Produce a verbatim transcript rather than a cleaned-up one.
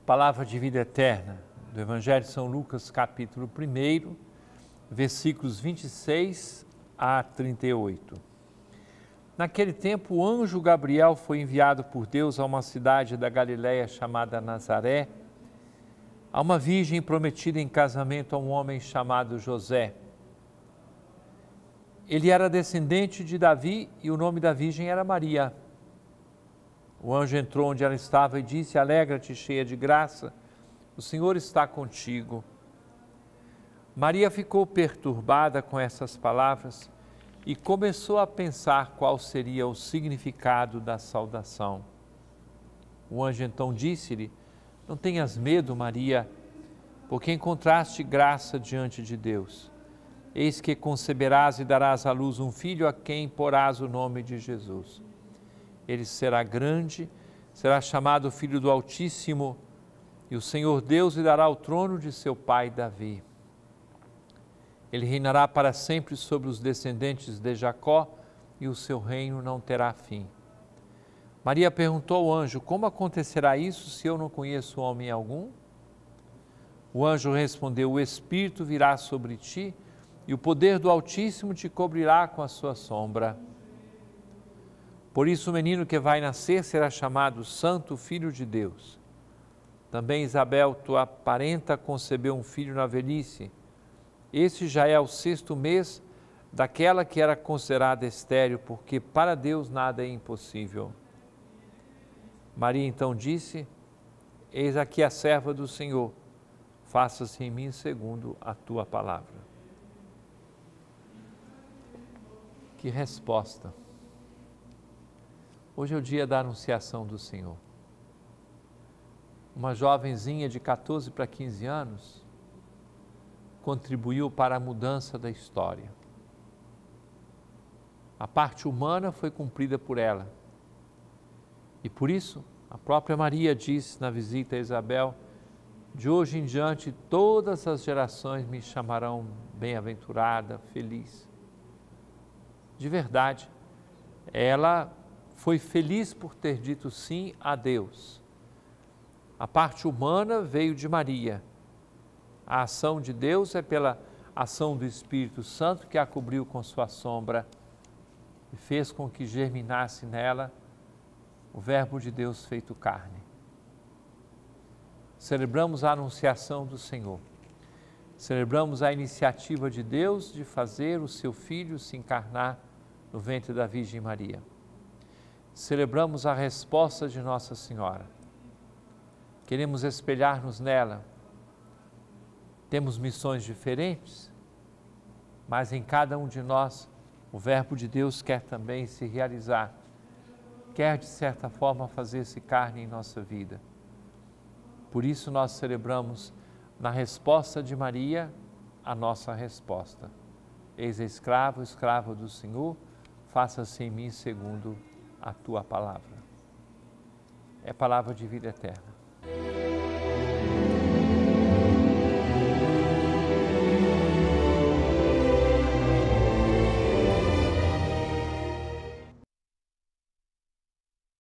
Palavra de vida eterna do Evangelho de São Lucas, capítulo um, versículos vinte e seis a trinta e oito. Naquele tempo, o anjo Gabriel foi enviado por Deus a uma cidade da Galiléia chamada Nazaré, a uma virgem prometida em casamento a um homem chamado José. Ele era descendente de Davi e o nome da virgem era Maria. O anjo entrou onde ela estava e disse: Alegra-te, cheia de graça, o Senhor está contigo. Maria ficou perturbada com essas palavras e começou a pensar qual seria o significado da saudação. O anjo então disse-lhe: Não tenhas medo, Maria, porque encontraste graça diante de Deus. Eis que conceberás e darás à luz um filho a quem porás o nome de Jesus. Ele será grande, será chamado Filho do Altíssimo, e o Senhor Deus lhe dará o trono de seu pai Davi. Ele reinará para sempre sobre os descendentes de Jacó, e o seu reino não terá fim. Maria perguntou ao anjo: Como acontecerá isso se eu não conheço homem algum? O anjo respondeu: O Espírito virá sobre ti, e o poder do Altíssimo te cobrirá com a sua sombra. Por isso o menino que vai nascer será chamado Santo Filho de Deus. Também Isabel, tua parenta, concebeu um filho na velhice. Esse já é o sexto mês daquela que era considerada estéril, porque para Deus nada é impossível. Maria então disse: Eis aqui a serva do Senhor, faça-se em mim segundo a tua palavra. Que resposta! Hoje é o dia da anunciação do Senhor. Uma jovenzinha de quatorze para quinze anos contribuiu para a mudança da história. A parte humana foi cumprida por ela. E por isso, a própria Maria diz na visita a Isabel: de hoje em diante todas as gerações me chamarão bem-aventurada, feliz. De verdade, ela foi feliz por ter dito sim a Deus. A parte humana veio de Maria. A ação de Deus é pela ação do Espírito Santo, que a cobriu com sua sombra e fez com que germinasse nela o Verbo de Deus feito carne. Celebramos a anunciação do Senhor. Celebramos a iniciativa de Deus de fazer o seu Filho se encarnar no ventre da Virgem Maria. Celebramos a resposta de Nossa Senhora. Queremos espelhar-nos nela. Temos missões diferentes, mas em cada um de nós o Verbo de Deus quer também se realizar, quer de certa forma fazer-se carne em nossa vida. Por isso nós celebramos na resposta de Maria a nossa resposta. Eis a escravo, escrava do Senhor, faça-se em mim segundo a tua palavra. É palavra de vida eterna.